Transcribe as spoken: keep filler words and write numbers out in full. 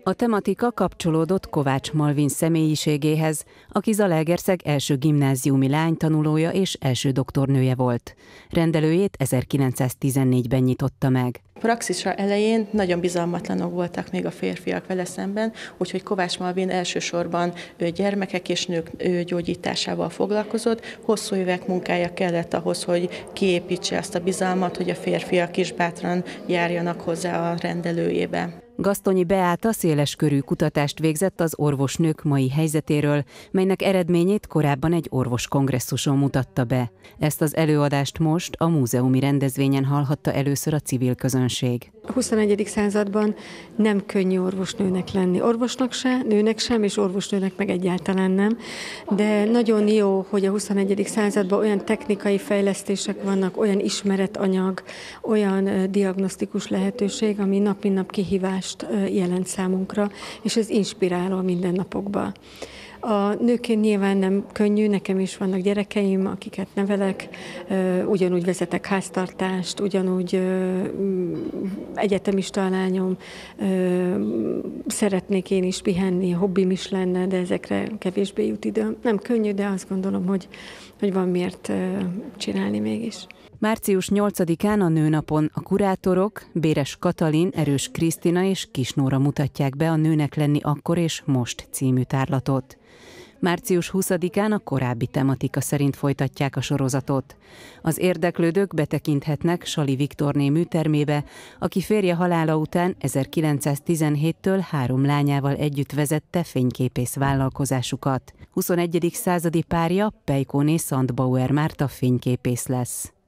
A tematika kapcsolódott Kovács Malvin személyiségéhez, aki Zalaegerszeg első gimnáziumi lánytanulója és első doktornője volt. Rendelőjét ezerkilencszáztizennégyben nyitotta meg. Praxisa elején nagyon bizalmatlanok voltak még a férfiak vele szemben, úgyhogy Kovács Malvin elsősorban gyermekek és nők gyógyításával foglalkozott. Hosszú évek munkája kellett ahhoz, hogy kiépítse azt a bizalmat, hogy a férfiak is bátran járjanak hozzá a rendelőjébe. Gasztonyi Beáta széleskörű kutatást végzett az orvosnők mai helyzetéről, melynek eredményét korábban egy orvoskongresszuson mutatta be. Ezt az előadást most a múzeumi rendezvényen hallhatta először a civil közönség. A huszonegyedik században nem könnyű orvosnőnek lenni. Orvosnak se, nőnek sem, és orvosnőnek meg egyáltalán nem. De nagyon jó, hogy a huszonegyedik században olyan technikai fejlesztések vannak, olyan ismeretanyag, olyan diagnosztikus lehetőség, ami nap mint nap kihívást jelent számunkra, és ez inspiráló a mindennapokban. A nőként nyilván nem könnyű, nekem is vannak gyerekeim, akiket nevelek, ugyanúgy vezetek háztartást, ugyanúgy egyetemista lányom, szeretnék én is pihenni, hobbim is lenne, de ezekre kevésbé jut időm. Nem könnyű, de azt gondolom, hogy, hogy van miért csinálni mégis. Március nyolcadikán a Nőnapon a kurátorok Béres Katalin, Erős Krisztina és Kis Nóra mutatják be a Nőnek lenni akkor és most című tárlatot. Március huszadikán a korábbi tematika szerint folytatják a sorozatot. Az érdeklődők betekinthetnek Sali Viktorné műtermébe, aki férje halála után ezerkilencszáztizenhéttől három lányával együtt vezette fényképész vállalkozásukat. huszonegyedik századi párja Pejkóné Szandbauer Márta fényképész lesz.